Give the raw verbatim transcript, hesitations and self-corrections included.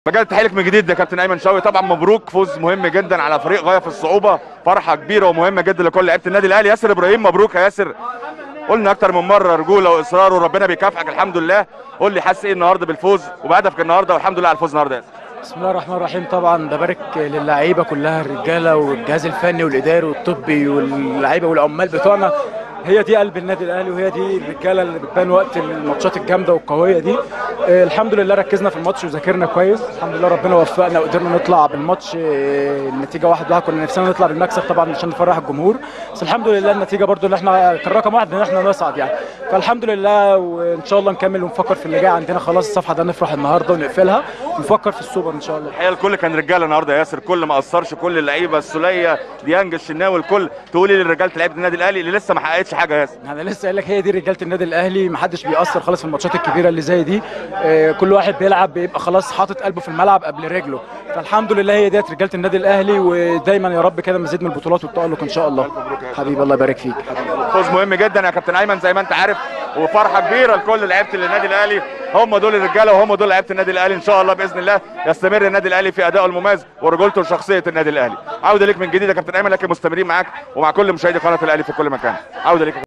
مجال تحيلك من جديد يا كابتن ايمن شوقي. طبعا مبروك، فوز مهم جدا على فريق غايه في الصعوبه، فرحه كبيره ومهمه جدا لكل لعيبه النادي الاهلي. ياسر ابراهيم، مبروك يا ياسر. قلنا اكتر من مره رجوله واصرار وربنا بيكافئك الحمد لله. قول لي حاسس ايه النهارده بالفوز وبهدفك النهارده، والحمد لله على الفوز النهارده يا ياسر. بسم الله الرحمن الرحيم. طبعا ببارك للعيبه كلها، الرجاله والجهاز الفني والاداري والطبي واللعيبه والعمال بتوعنا. هي دي قلب النادي الاهلي، وهي دي الرجاله اللي بتبان وقت الماتشات الجامده والقويه دي. آه الحمد لله ركزنا في الماتش وذاكرنا كويس، الحمد لله ربنا وفقنا وقدرنا نطلع بالماتش. آه النتيجه واحد واحد، كنا نفسنا نطلع بالمكسب طبعا عشان نفرح الجمهور، بس الحمد لله النتيجه برده اللي احنا كان رقم واحد ان احنا نصعد يعني. فالحمد لله، وان شاء الله نكمل ونفكر في اللي جاي عندنا. خلاص الصفحه ده نفرح النهارده ونقفلها ونفكر في السوبر ان شاء الله. الحقيقه الكل كان رجاله النهارده يا ياسر، كل ما قصرش، كل اللعيبه، السوليه، ديانج، الشناوي، الكل. تقولي للرجاله لعيبه النادي الاهلي اللي لسه ما حققتش حاجه يا ياسر؟ انا لسه قايل لك هي دي رجاله النادي الاهلي، ما حدش بيأثر خالص في الماتشات الكبيره اللي زي دي. آه كل واحد بيلعب بيبقى خلاص حاطط قلبه في الملعب قبل رجله. فالحمد لله هي ديت رجاله النادي الاهلي، ودايما يا رب كده مزيد من البطولات والتألق ان شاء الله. حبيبي الله يبارك فيك. فوز مهم جدا يا كابتن ايمن زي ما انت عارف، وفرحه كبيره لكل لعيبه النادي الاهلي. هم دول الرجاله وهم دول لعيبه النادي الاهلي. ان شاء الله باذن الله يستمر النادي الاهلي في ادائه المميز ورجولته وشخصيه النادي الاهلي. عوده ليك من جديد يا كابتن ايمن، لكن مستمرين معاك ومع كل مشاهدي قناه الاهلي في كل مكان. عوده ليك.